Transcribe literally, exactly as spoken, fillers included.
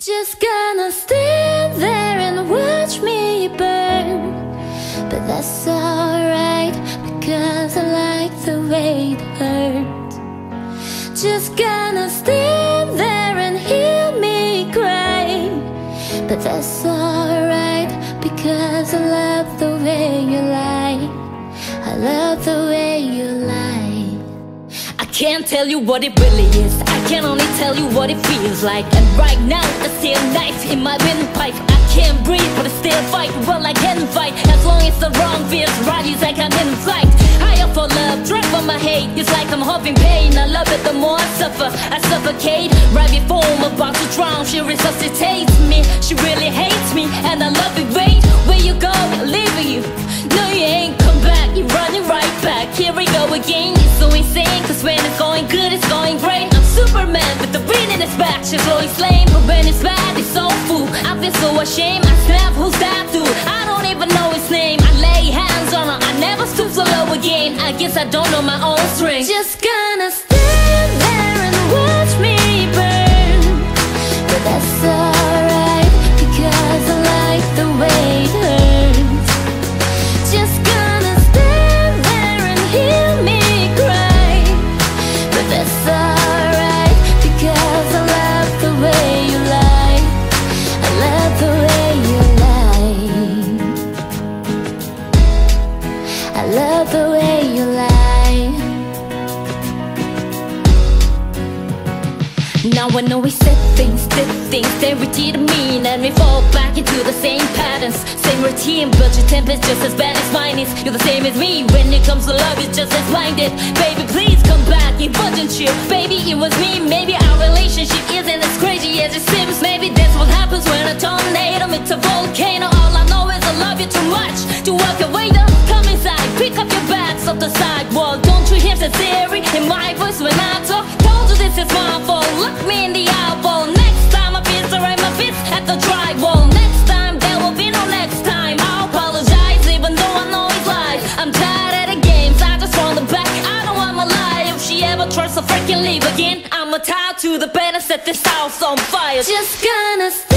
Just gonna stand there and watch me burn. But that's alright, because I like the way it hurts. Just gonna stand there and hear me cry. But that's alright, because I love the way you lie. I love the way you lie. I can't tell you what it really is, I can only tell you what it feels like. And right now, there's still a knife in my windpipe. I can't breathe, but I still fight. Well, I can fight, as long as the wrong feels right. It's like I'm in flight, high up for love, drunk for my hate. It's like I'm hoping pain, I love it the more I suffer. I suffocate, right before I'm about to drown. She resuscitates me, she really hates me, and I love it. Wait, where you go, leaving you. No, you ain't come back, you're running right back. Here we go again, it's so insane. Cause when it's going good, it's going great. I'm Superman with the wind in his back. She's always lame, but when it's bad, it's so full. I feel so ashamed, I snap, who's that dude? I don't even know his name. I lay hands on her, I never stoop so low again. I guess I don't know my own strength. Just gonna stand there and watch me burn. But that's alright, because I like the way it hurts. Just gonna stand there and hear me cry. But that's alright, because I love the way you lie. I love the way you lie. I love the way you lie. Now I know we said things, did things, they repeat mean, and we fall back into the same patterns, same routine. But your temper's just as bad as mine is. You're the same as me, when it comes to love, you're just as blinded. Baby, please come back, it wasn't you. Baby, it was me, maybe our relationship isn't as crazy as it seems. Maybe that's what happens when a tornado meets a volcano. All I know is I love you too much to walk away. Though, come inside, pick up your bags off the sidewalk. Don't you hear the theory in my voice when I talk? Told you this is my fault, look me in the eyeball. Next time I feel right my fist at the drywall. Next time there will be no next time. I'll apologize even though I know it's lies. I'm tired of the games, I just want the back. I don't want my life. If she ever tries to freaking leave again, I'ma tie to the bed and set this house on fire. Just gonna